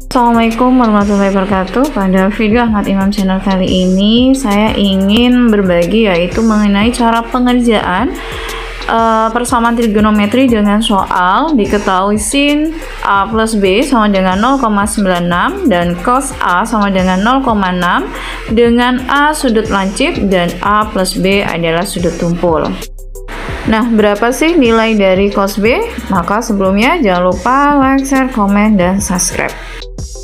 Assalamualaikum warahmatullahi wabarakatuh. Pada video Ahmad Imam Channel kali ini saya ingin berbagi yaitu mengenai cara pengerjaan persamaan trigonometri dengan soal diketahui sin A plus B sama dengan 0,96 dan cos A sama dengan 0,6 dengan A sudut lancip dan A plus B adalah sudut tumpul. Nah, berapa sih nilai dari cos B? Maka sebelumnya jangan lupa like, share, komen, dan subscribe.